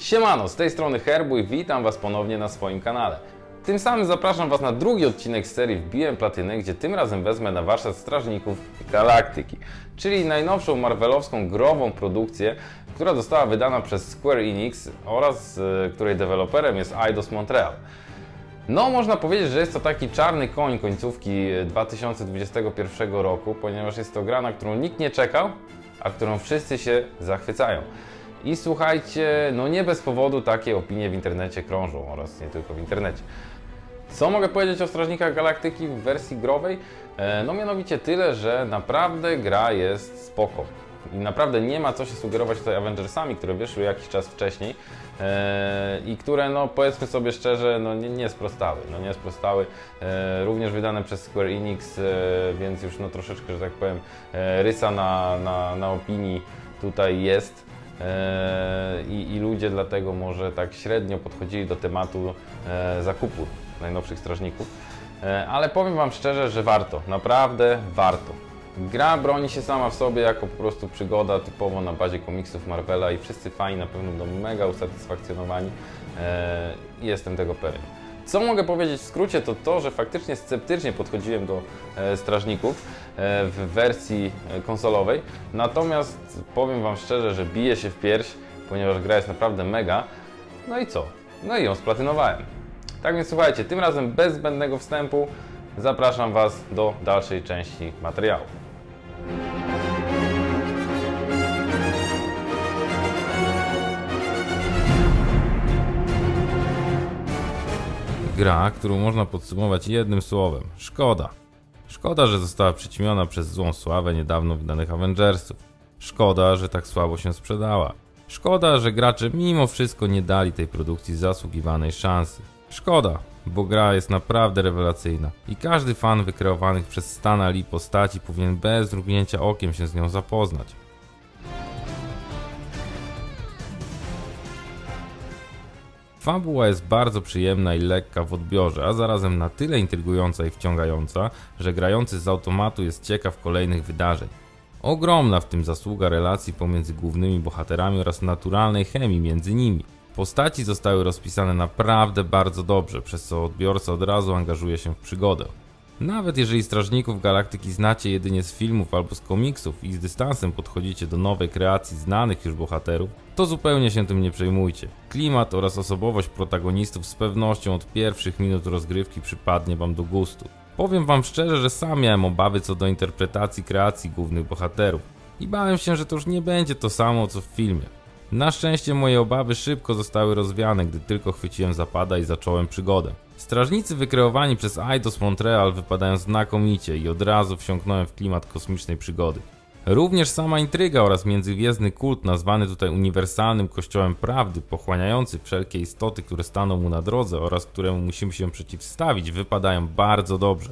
Siemano, z tej strony Herbu i witam Was ponownie na swoim kanale. Tym samym zapraszam Was na drugi odcinek z serii Wbiłem Platynę, gdzie tym razem wezmę na warsztat Strażników Galaktyki, czyli najnowszą marvelowską grową produkcję, która została wydana przez Square Enix oraz której deweloperem jest Eidos Montreal. No, można powiedzieć, że jest to taki czarny koń końcówki 2021 roku, ponieważ jest to gra, na którą nikt nie czekał, a którą wszyscy się zachwycają. I słuchajcie, no nie bez powodu takie opinie w internecie krążą oraz nie tylko w internecie. Co mogę powiedzieć o Strażnikach Galaktyki w wersji growej? No mianowicie tyle, że naprawdę gra jest spoko. I naprawdę nie ma co się sugerować tutaj Avengersami, które wyszły jakiś czas wcześniej i które, no powiedzmy sobie szczerze, no nie sprostały. Również wydane przez Square Enix, więc już no troszeczkę, że tak powiem, rysa na opinii tutaj jest. I ludzie dlatego może tak średnio podchodzili do tematu zakupu najnowszych strażników, ale powiem Wam szczerze, że warto, naprawdę warto. Gra broni się sama w sobie jako po prostu przygoda typowo na bazie komiksów Marvela i wszyscy fani na pewno będą mega usatysfakcjonowani i jestem tego pewien. Co mogę powiedzieć w skrócie, to to, że faktycznie sceptycznie podchodziłem do Strażników w wersji konsolowej, natomiast powiem Wam szczerze, że bije się w pierś, ponieważ gra jest naprawdę mega. No i co? No i ją splatynowałem. Tak więc słuchajcie, tym razem bez zbędnego wstępu zapraszam Was do dalszej części materiału. Gra, którą można podsumować jednym słowem. Szkoda. Szkoda, że została przyćmiona przez złą sławę niedawno wydanych Avengersów. Szkoda, że tak słabo się sprzedała. Szkoda, że gracze mimo wszystko nie dali tej produkcji zasługiwanej szansy. Szkoda, bo gra jest naprawdę rewelacyjna i każdy fan wykreowanych przez Stana Lee postaci powinien bez mrugnięcia okiem się z nią zapoznać. Fabuła jest bardzo przyjemna i lekka w odbiorze, a zarazem na tyle intrygująca i wciągająca, że grający z automatu jest ciekaw kolejnych wydarzeń. Ogromna w tym zasługa relacji pomiędzy głównymi bohaterami oraz naturalnej chemii między nimi. Postaci zostały rozpisane naprawdę bardzo dobrze, przez co odbiorca od razu angażuje się w przygodę. Nawet jeżeli Strażników Galaktyki znacie jedynie z filmów albo z komiksów i z dystansem podchodzicie do nowej kreacji znanych już bohaterów, to zupełnie się tym nie przejmujcie. Klimat oraz osobowość protagonistów z pewnością od pierwszych minut rozgrywki przypadnie Wam do gustu. Powiem Wam szczerze, że sam miałem obawy co do interpretacji kreacji głównych bohaterów i bałem się, że to już nie będzie to samo co w filmie. Na szczęście moje obawy szybko zostały rozwiane, gdy tylko chwyciłem zapada i zacząłem przygodę. Strażnicy wykreowani przez Eidos Montreal wypadają znakomicie i od razu wsiąknąłem w klimat kosmicznej przygody. Również sama intryga oraz międzygwiezdny kult nazwany tutaj uniwersalnym kościołem prawdy, pochłaniający wszelkie istoty, które staną mu na drodze oraz któremu musimy się przeciwstawić, wypadają bardzo dobrze.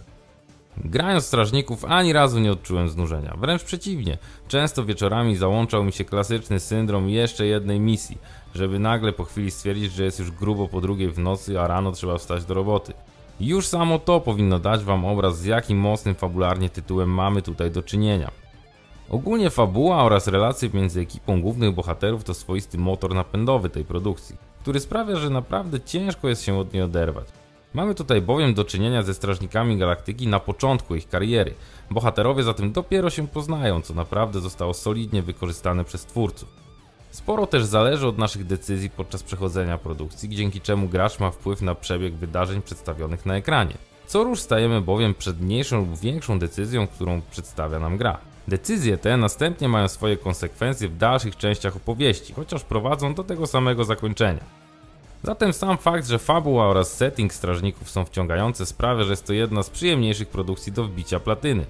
Grając Strażników ani razu nie odczułem znużenia, wręcz przeciwnie. Często wieczorami załączał mi się klasyczny syndrom jeszcze jednej misji, żeby nagle po chwili stwierdzić, że jest już grubo po 2 w nocy, a rano trzeba wstać do roboty. Już samo to powinno dać Wam obraz, z jakim mocnym fabularnie tytułem mamy tutaj do czynienia. Ogólnie fabuła oraz relacje między ekipą głównych bohaterów to swoisty motor napędowy tej produkcji, który sprawia, że naprawdę ciężko jest się od niej oderwać. Mamy tutaj bowiem do czynienia ze Strażnikami Galaktyki na początku ich kariery. Bohaterowie zatem dopiero się poznają, co naprawdę zostało solidnie wykorzystane przez twórców. Sporo też zależy od naszych decyzji podczas przechodzenia produkcji, dzięki czemu gracz ma wpływ na przebieg wydarzeń przedstawionych na ekranie. Co rusz stajemy bowiem przed mniejszą lub większą decyzją, którą przedstawia nam gra. Decyzje te następnie mają swoje konsekwencje w dalszych częściach opowieści, chociaż prowadzą do tego samego zakończenia. Zatem sam fakt, że fabuła oraz setting Strażników są wciągające, sprawia, że jest to jedna z przyjemniejszych produkcji do wbicia platyny.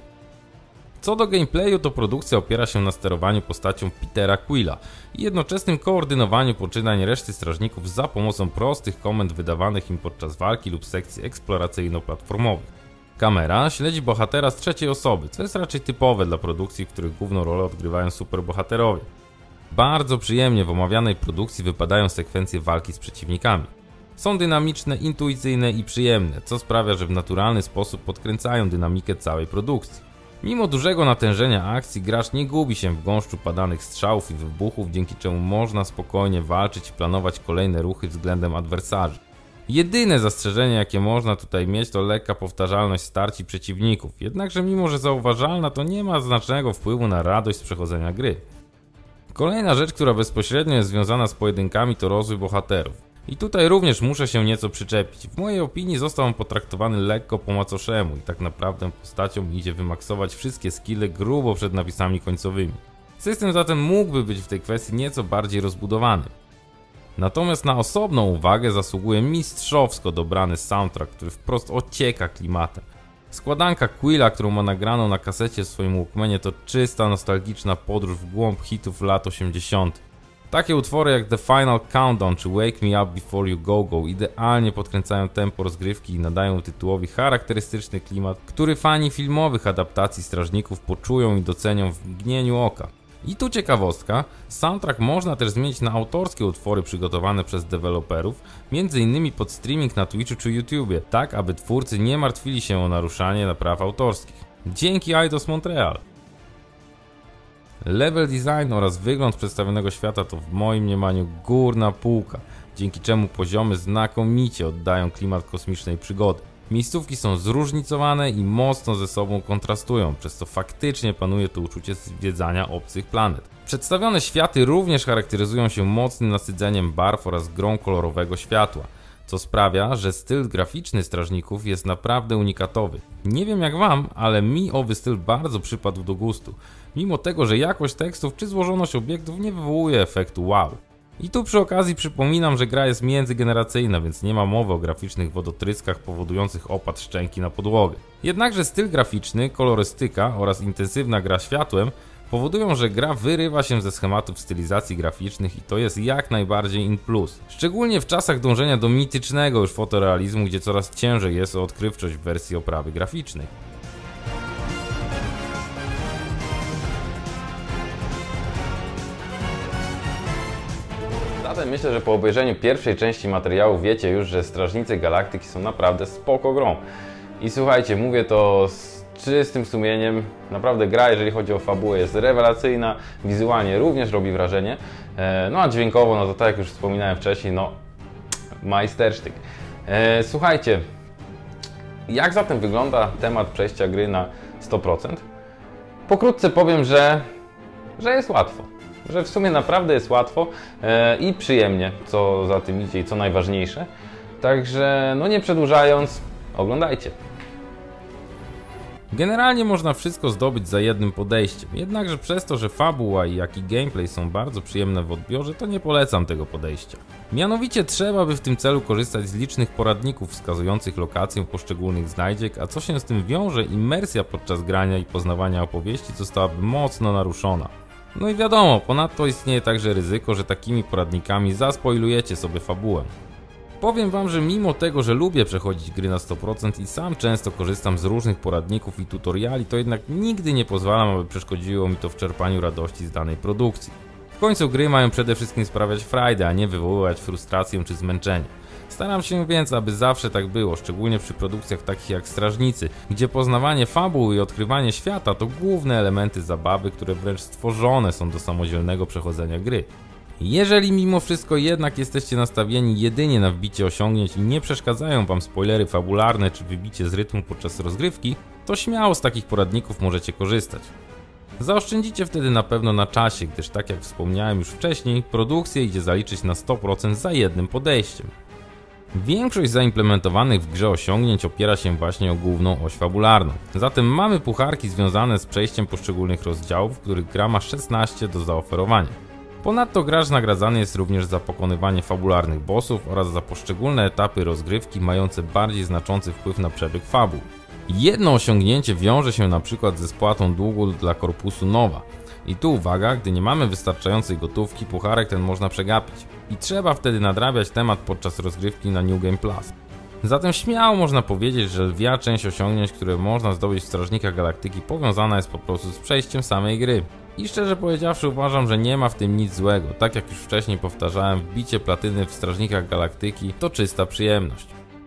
Co do gameplayu, to produkcja opiera się na sterowaniu postacią Petera Quilla i jednoczesnym koordynowaniu poczynań reszty Strażników za pomocą prostych komend wydawanych im podczas walki lub sekcji eksploracyjno-platformowych. Kamera śledzi bohatera z trzeciej osoby, co jest raczej typowe dla produkcji, w których główną rolę odgrywają superbohaterowie. Bardzo przyjemnie w omawianej produkcji wypadają sekwencje walki z przeciwnikami. Są dynamiczne, intuicyjne i przyjemne, co sprawia, że w naturalny sposób podkręcają dynamikę całej produkcji. Mimo dużego natężenia akcji gracz nie gubi się w gąszczu padanych strzałów i wybuchów, dzięki czemu można spokojnie walczyć i planować kolejne ruchy względem adwersarzy. Jedyne zastrzeżenie jakie można tutaj mieć to lekka powtarzalność starć i przeciwników, jednakże mimo że zauważalna to nie ma znacznego wpływu na radość z przechodzenia gry. Kolejna rzecz, która bezpośrednio jest związana z pojedynkami to rozwój bohaterów. I tutaj również muszę się nieco przyczepić. W mojej opinii został on potraktowany lekko po macoszemu i tak naprawdę postacią idzie wymaksować wszystkie skille grubo przed napisami końcowymi. System zatem mógłby być w tej kwestii nieco bardziej rozbudowany. Natomiast na osobną uwagę zasługuje mistrzowsko dobrany soundtrack, który wprost ocieka klimatem. Składanka Quilla, którą ma nagraną na kasecie w swoim Walkmanie, to czysta nostalgiczna podróż w głąb hitów lat 80. Takie utwory jak The Final Countdown czy Wake Me Up Before You Go Go idealnie podkręcają tempo rozgrywki i nadają tytułowi charakterystyczny klimat, który fani filmowych adaptacji Strażników poczują i docenią w mgnieniu oka. I tu ciekawostka, soundtrack można też zmienić na autorskie utwory przygotowane przez deweloperów, m.in. pod streaming na Twitchu czy YouTubie, tak aby twórcy nie martwili się o naruszanie praw autorskich. Dzięki Eidos Montreal! Level design oraz wygląd przedstawionego świata to w moim mniemaniu górna półka, dzięki czemu poziomy znakomicie oddają klimat kosmicznej przygody. Miejscówki są zróżnicowane i mocno ze sobą kontrastują, przez co faktycznie panuje tu uczucie zwiedzania obcych planet. Przedstawione światy również charakteryzują się mocnym nasydzeniem barw oraz grą kolorowego światła, co sprawia, że styl graficzny Strażników jest naprawdę unikatowy. Nie wiem jak wam, ale mi owy styl bardzo przypadł do gustu, mimo tego, że jakość tekstów czy złożoność obiektów nie wywołuje efektu wow. I tu przy okazji przypominam, że gra jest międzygeneracyjna, więc nie ma mowy o graficznych wodotryskach powodujących opad szczęki na podłogę. Jednakże styl graficzny, kolorystyka oraz intensywna gra światłem powodują, że gra wyrywa się ze schematów stylizacji graficznych i to jest jak najbardziej in plus. Szczególnie w czasach dążenia do mitycznego już fotorealizmu, gdzie coraz ciężej jest o odkrywczość w wersji oprawy graficznej. Zatem myślę, że po obejrzeniu pierwszej części materiału wiecie już, że Strażnicy Galaktyki są naprawdę spoko grą. I słuchajcie, mówię to z czystym sumieniem, naprawdę gra, jeżeli chodzi o fabułę, jest rewelacyjna, wizualnie również robi wrażenie, no a dźwiękowo, no to tak jak już wspominałem wcześniej, no majstersztyk. Słuchajcie, jak zatem wygląda temat przejścia gry na 100%? Pokrótce powiem, że jest łatwo. Że w sumie naprawdę jest łatwo i przyjemnie, co za tym idzie i co najważniejsze. Także no nie przedłużając, oglądajcie. Generalnie można wszystko zdobyć za jednym podejściem, jednakże przez to, że fabuła jak i gameplay są bardzo przyjemne w odbiorze, to nie polecam tego podejścia. Mianowicie trzeba by w tym celu korzystać z licznych poradników wskazujących lokację poszczególnych znajdziek, a co się z tym wiąże, imersja podczas grania i poznawania opowieści zostałaby mocno naruszona. No i wiadomo, ponadto istnieje także ryzyko, że takimi poradnikami zaspoilujecie sobie fabułę. Powiem wam, że mimo tego, że lubię przechodzić gry na 100% i sam często korzystam z różnych poradników i tutoriali, to jednak nigdy nie pozwalam, aby przeszkodziło mi to w czerpaniu radości z danej produkcji. W końcu gry mają przede wszystkim sprawiać frajdę, a nie wywoływać frustrację czy zmęczenie. Staram się więc, aby zawsze tak było, szczególnie przy produkcjach takich jak Strażnicy, gdzie poznawanie fabuły i odkrywanie świata to główne elementy zabawy, które wręcz stworzone są do samodzielnego przechodzenia gry. Jeżeli mimo wszystko jednak jesteście nastawieni jedynie na wbicie osiągnięć i nie przeszkadzają wam spoilery fabularne czy wybicie z rytmu podczas rozgrywki, to śmiało z takich poradników możecie korzystać. Zaoszczędzicie wtedy na pewno na czasie, gdyż tak jak wspomniałem już wcześniej, produkcję idzie zaliczyć na 100% za jednym podejściem. Większość zaimplementowanych w grze osiągnięć opiera się właśnie o główną oś fabularną. Zatem mamy pucharki związane z przejściem poszczególnych rozdziałów, których gra ma 16 do zaoferowania. Ponadto gracz nagradzany jest również za pokonywanie fabularnych bossów oraz za poszczególne etapy rozgrywki mające bardziej znaczący wpływ na przebieg fabuł. Jedno osiągnięcie wiąże się na przykład ze spłatą długu dla Korpusu Nowa. I tu uwaga, gdy nie mamy wystarczającej gotówki, pucharek ten można przegapić. I trzeba wtedy nadrabiać temat podczas rozgrywki na New Game Plus. Zatem śmiało można powiedzieć, że lwia część osiągnięć, które można zdobyć w Strażnikach Galaktyki, powiązana jest po prostu z przejściem samej gry. I szczerze powiedziawszy uważam, że nie ma w tym nic złego. Tak jak już wcześniej powtarzałem, wbicie platyny w Strażnikach Galaktyki to czysta przyjemność.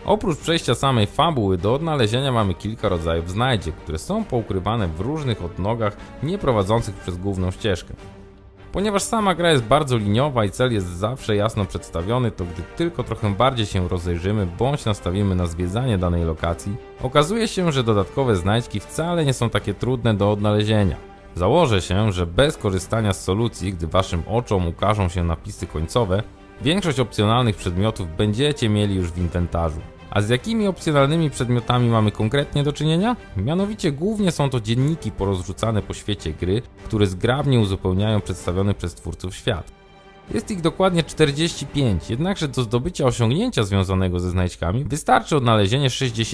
Oprócz przejścia samej fabuły do odnalezienia mamy kilka rodzajów znajdziek, które są poukrywane w różnych odnogach nie prowadzących przez główną ścieżkę. Ponieważ sama gra jest bardzo liniowa i cel jest zawsze jasno przedstawiony, to gdy tylko trochę bardziej się rozejrzymy bądź nastawimy na zwiedzanie danej lokacji, okazuje się, że dodatkowe znajdźki wcale nie są takie trudne do odnalezienia. Założę się, że bez korzystania z solucji, gdy waszym oczom ukażą się napisy końcowe, większość opcjonalnych przedmiotów będziecie mieli już w inwentarzu. A z jakimi opcjonalnymi przedmiotami mamy konkretnie do czynienia? Mianowicie głównie są to dzienniki porozrzucane po świecie gry, które zgrabnie uzupełniają przedstawiony przez twórców świat. Jest ich dokładnie 45, jednakże do zdobycia osiągnięcia związanego ze znajdźkami wystarczy odnalezienie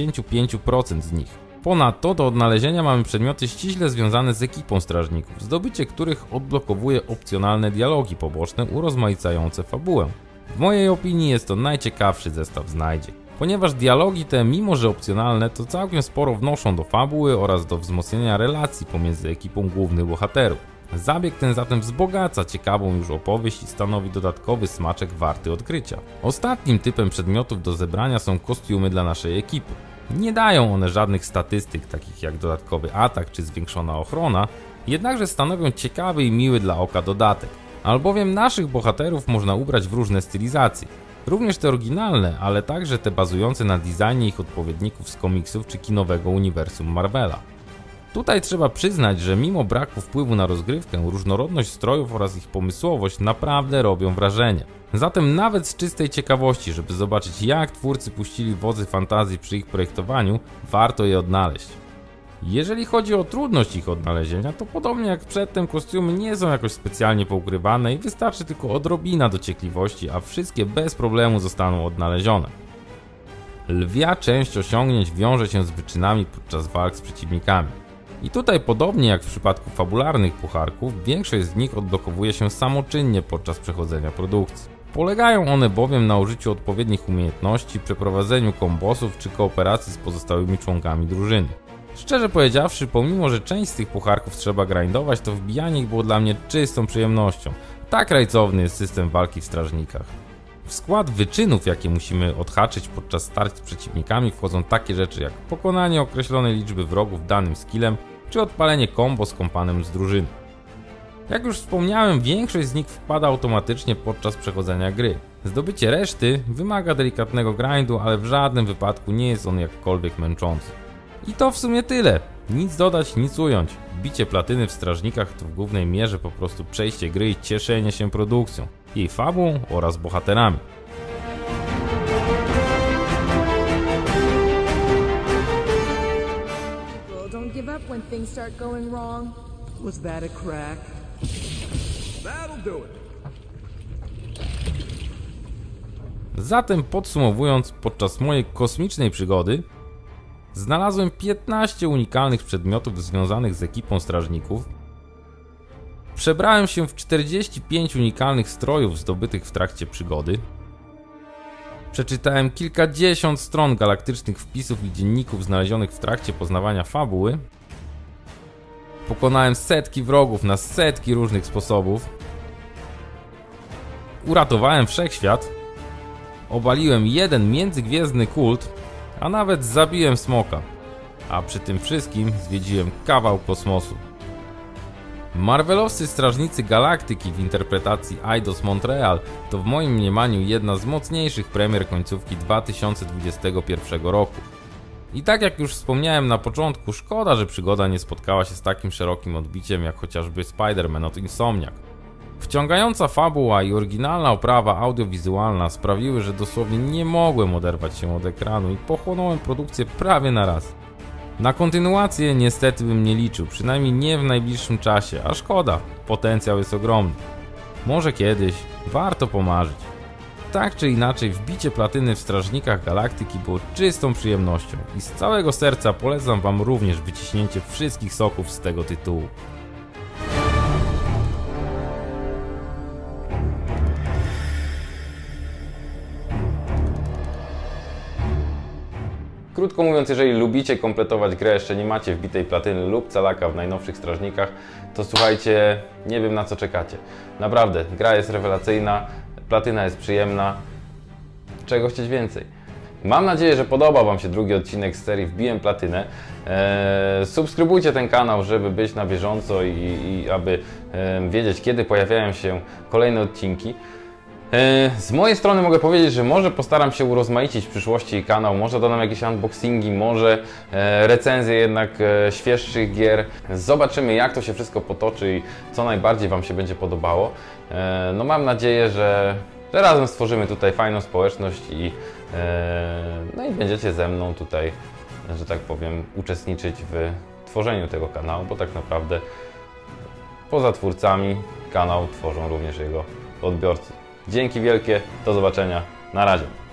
65% z nich. Ponadto do odnalezienia mamy przedmioty ściśle związane z ekipą strażników, zdobycie których odblokowuje opcjonalne dialogi poboczne urozmaicające fabułę. W mojej opinii jest to najciekawszy zestaw znajdziek, ponieważ dialogi te, mimo że opcjonalne, to całkiem sporo wnoszą do fabuły oraz do wzmocnienia relacji pomiędzy ekipą głównych bohaterów. Zabieg ten zatem wzbogaca ciekawą już opowieść i stanowi dodatkowy smaczek warty odkrycia. Ostatnim typem przedmiotów do zebrania są kostiumy dla naszej ekipy. Nie dają one żadnych statystyk, takich jak dodatkowy atak czy zwiększona ochrona, jednakże stanowią ciekawy i miły dla oka dodatek, albowiem naszych bohaterów można ubrać w różne stylizacje. Również te oryginalne, ale także te bazujące na designie ich odpowiedników z komiksów czy kinowego uniwersum Marvela. Tutaj trzeba przyznać, że mimo braku wpływu na rozgrywkę, różnorodność strojów oraz ich pomysłowość naprawdę robią wrażenie. Zatem nawet z czystej ciekawości, żeby zobaczyć jak twórcy puścili wodzy fantazji przy ich projektowaniu, warto je odnaleźć. Jeżeli chodzi o trudność ich odnalezienia, to podobnie jak przedtem kostiumy nie są jakoś specjalnie poukrywane i wystarczy tylko odrobina dociekliwości, a wszystkie bez problemu zostaną odnalezione. Lwia część osiągnięć wiąże się z wyczynami podczas walk z przeciwnikami. I tutaj podobnie jak w przypadku fabularnych pucharków, większość z nich odblokowuje się samoczynnie podczas przechodzenia produkcji. Polegają one bowiem na użyciu odpowiednich umiejętności, przeprowadzeniu kombosów czy kooperacji z pozostałymi członkami drużyny. Szczerze powiedziawszy, pomimo że część z tych pucharków trzeba grindować, to wbijanie ich było dla mnie czystą przyjemnością. Tak rajcowny jest system walki w strażnikach. W skład wyczynów, jakie musimy odhaczyć podczas starć z przeciwnikami, wchodzą takie rzeczy jak pokonanie określonej liczby wrogów danym skillem, czy odpalenie combo z kompanem z drużyny. Jak już wspomniałem, większość z nich wpada automatycznie podczas przechodzenia gry. Zdobycie reszty wymaga delikatnego grindu, ale w żadnym wypadku nie jest on jakkolwiek męczący. I to w sumie tyle. Nic dodać, nic ująć. Bicie platyny w strażnikach to w głównej mierze po prostu przejście gry i cieszenie się produkcją, jej fabułą oraz bohaterami. Don't give up when things start going wrong. Was that a crack? That'll do it. Zatem podsumowując, podczas mojej kosmicznej przygody znalazłem 15 unikalnych przedmiotów związanych z ekipą strażników. Przebrałem się w 45 unikalnych strojów zdobytych w trakcie przygody. Przeczytałem kilkadziesiąt stron galaktycznych wpisów i dzienników znalezionych w trakcie poznawania fabuły. Pokonałem setki wrogów na setki różnych sposobów. Uratowałem wszechświat. Obaliłem jeden międzygwiezdny kult, a nawet zabiłem smoka. A przy tym wszystkim zwiedziłem kawał kosmosu. Marvelowscy Strażnicy Galaktyki w interpretacji Eidos Montreal to w moim mniemaniu jedna z mocniejszych premier końcówki 2021 roku. I tak jak już wspomniałem na początku, szkoda, że przygoda nie spotkała się z takim szerokim odbiciem jak chociażby Spider-Man od Insomniac. Wciągająca fabuła i oryginalna oprawa audiowizualna sprawiły, że dosłownie nie mogłem oderwać się od ekranu i pochłonąłem produkcję prawie na raz. Na kontynuację niestety bym nie liczył, przynajmniej nie w najbliższym czasie, a szkoda, potencjał jest ogromny. Może kiedyś, warto pomarzyć. Tak czy inaczej, wbicie platyny w Strażnikach Galaktyki było czystą przyjemnością i z całego serca polecam wam również wyciśnięcie wszystkich soków z tego tytułu. Krótko mówiąc, jeżeli lubicie kompletować grę, jeszcze nie macie wbitej platyny lub calaka w najnowszych Strażnikach, to słuchajcie, nie wiem na co czekacie. Naprawdę, gra jest rewelacyjna, platyna jest przyjemna. Czego chcieć więcej? Mam nadzieję, że podobał Wam się drugi odcinek z serii Wbiłem Platynę. Subskrybujcie ten kanał, żeby być na bieżąco i aby wiedzieć, kiedy pojawiają się kolejne odcinki. Z mojej strony mogę powiedzieć, że może postaram się urozmaicić w przyszłości kanał, może dodam jakieś unboxingi, może recenzje jednak świeższych gier. Zobaczymy, jak to się wszystko potoczy i co najbardziej Wam się będzie podobało. No mam nadzieję, że razem stworzymy tutaj fajną społeczność no i będziecie ze mną tutaj, że tak powiem, uczestniczyć w tworzeniu tego kanału, bo tak naprawdę poza twórcami kanał tworzą również jego odbiorcy. Dzięki wielkie, do zobaczenia, na razie.